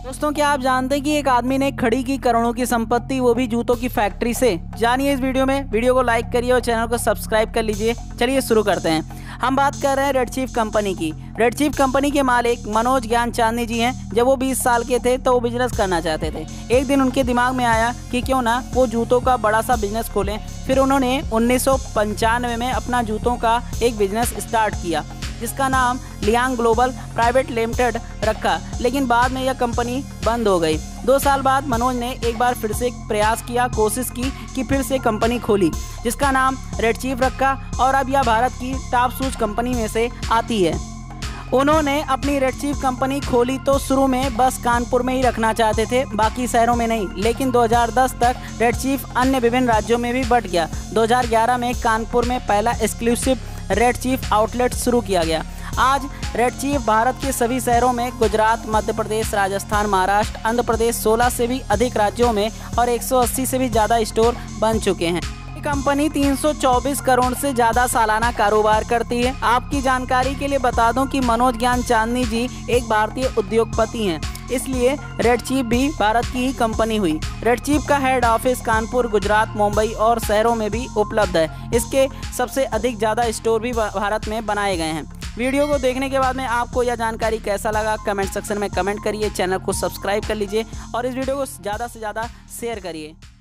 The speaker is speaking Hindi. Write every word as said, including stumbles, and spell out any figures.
दोस्तों, क्या आप जानते हैं कि एक आदमी ने खड़ी की करोड़ों की संपत्ति, वो भी जूतों की फैक्ट्री से। जानिए इस वीडियो में। वीडियो को लाइक करिए और चैनल को सब्सक्राइब कर लीजिए। चलिए शुरू करते हैं। हम बात कर रहे हैं रेड चीफ कंपनी की। रेड चीफ कंपनी के मालिक मनोज ज्ञान चांदनी जी हैं। जब वो बीस साल के थे तो वो बिजनेस करना चाहते थे। एक दिन उनके दिमाग में आया कि क्यों ना वो जूतों का बड़ा सा बिजनेस खोलें। फिर उन्होंने उन्नीस सौ पंचानवे में अपना जूतों का एक बिजनेस स्टार्ट किया, जिसका नाम लियांग ग्लोबल प्राइवेट लिमिटेड रखा। लेकिन बाद में यह कंपनी बंद हो गई। दो साल बाद मनोज ने एक बार फिर से प्रयास किया, कोशिश की कि फिर से कंपनी खोली, जिसका नाम रेड चीफ रखा और अब यह भारत की टॉप शूज कंपनी में से आती है। उन्होंने अपनी रेड चीफ कंपनी खोली तो शुरू में बस कानपुर में ही रखना चाहते थे, बाकी शहरों में नहीं। लेकिन दो हज़ार दस तक रेड चीफ अन्य विभिन्न राज्यों में भी बढ़ गया। दो हज़ार ग्यारह में कानपुर में पहला एक्सक्लूसिव रेड चीफ आउटलेट शुरू किया गया। आज रेड चीफ भारत के सभी शहरों में, गुजरात, मध्य प्रदेश, राजस्थान, महाराष्ट्र, आंध्र प्रदेश, सोलह से भी अधिक राज्यों में और एक सौ अस्सी से भी ज़्यादा स्टोर बन चुके हैं। कंपनी तीन सौ चौबीस करोड़ से ज़्यादा सालाना कारोबार करती है। आपकी जानकारी के लिए बता दूं कि मनोज ज्ञान चांदनी जी एक भारतीय उद्योगपति हैं, इसलिए रेड चीफ भी भारत की ही कंपनी हुई। रेड चीफ का हेड ऑफिस कानपुर, गुजरात, मुंबई और शहरों में भी उपलब्ध है। इसके सबसे अधिक ज़्यादा स्टोर भी भारत में बनाए गए हैं। वीडियो को देखने के बाद में आपको यह जानकारी कैसा लगा, कमेंट सेक्शन में कमेंट करिए। चैनल को सब्सक्राइब कर लीजिए और इस वीडियो को ज़्यादा से ज़्यादा शेयर करिए।